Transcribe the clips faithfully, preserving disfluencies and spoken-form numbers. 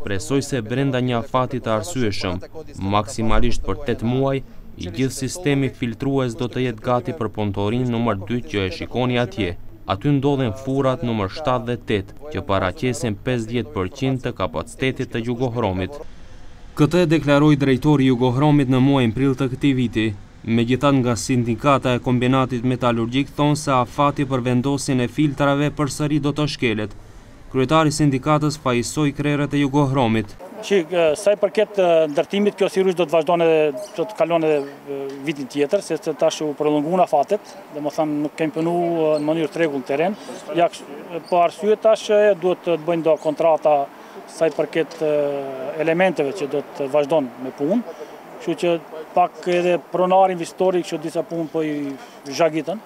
shpresoj se brenda një afati të arsyeshëm, maksimalisht për tetë muaj, i gjithë sistemi filtrues do të jetë gati për punëtorin numër dy që e shikoni atje. Aty ndodhen furat numër shtatë dhe tetë, që paraqesin pesëdhjetë përqind të kapacitetit të Jugohromit. Këtë e deklaroi drejtori i Jugohromit në muajin prill të këtij viti. Megjithatë, nga sindikata e kombinatit metalurgjik thonë se afati për vendosjen e filtrave përsëri do të shkelet. Kryetari i sindikatës fajsoi krerët e Jugohromit. Shik, sa i përket ndërtimit, kjo sigurisht do të vazhdon edhe do të kalon edhe vitin tjetër, se tash u prolonguan afatet, domethënë nuk kemi punuar në mënyrë të rregull në terren. Ja, po arsye tash duhet të bëjnë do kontrata sa i përket elementeve që do të vazhdon me punë. Kështu që pak edhe pronari investitori që disa punë po i zhagitën.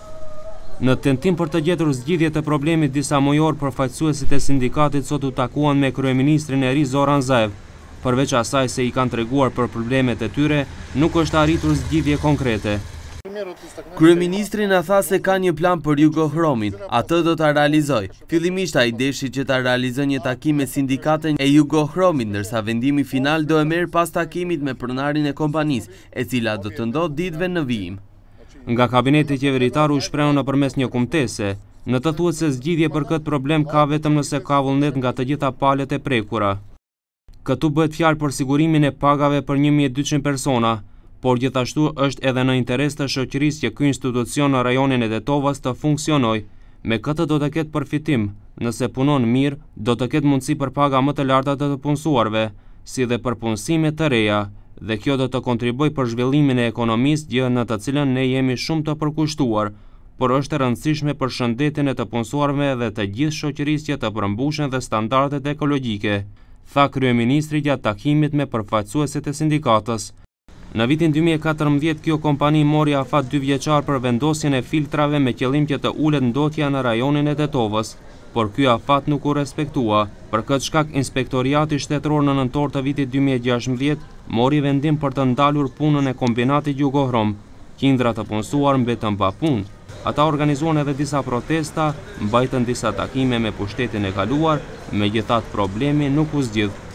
Në tentim për të gjetur zgjidhje të problemit, disa mujor përfaqësuesit e sindikatit sot u takuan me kryeministrin e ri Zoran Zaev. Përveç asaj se i kanë treguar për problemet e tyre, nuk është arritur zgjidhje konkrete. Kryeministri na tha se ka një plan për Jugohromin, atë do ta realizoj. Fillimisht ai deshi që ta realizojë një takim me sindikatën e Jugohromit, ndërsa vendimi final do e merr pas takimit me pronarin e kompanisë, e cila do të ndodhë ditëve në vijim. Nga kabineti qeveritar u shprehun nëpërmes një kumtese, në të thuhet se zgjidhje për këtë problem ka vetëm nëse ka vullnet nga të gjitha palët e prekura. Këtu bëhet fjalë për sigurimin e pagave për një mijë e dyqind persona, por gjithashtu është edhe në interes të shoqërisë që ky institucion në rajonin e Tetovës të funksionojë. Me këtë do të ketë përfitim, nëse punon mirë, do të ketë mundësi për paga më të larta të të punësuarve, si dhe për punësime të reja, dhe kjo do të kontribuoj për zhvillimin e ekonomisë, gjë në të cilën ne jemi shumë të përkushtuar, por është e rëndësishme për shëndetin e të punësuarve dhe të gjithë shoqërisë që të përmbushen dhe standardet ekologjike, tha kryeministri gjatë takimit me përfaqësuesit e sindikatës. Në vitin dy mijë e katërmbëdhjetë kjo kompani mori afat dy vjeçar për vendosjen e filtrave me qëllim që të ulet ndotja në rajonin e Tetovës, por ky afat nuk u respektua. Për këtë shkak, Inspektoriati Shtetëror në nëntor të vitit dy mijë e gjashtëmbëdhjetë mori vendim për të ndalur punën e kombinatit Jugohrom. Qindra të punësuar mbetën pa punë. Ata organizuan edhe disa protesta, mbajtën disa takime me pushtetin e kaluar, megjithatë problemi nuk u zgjidh.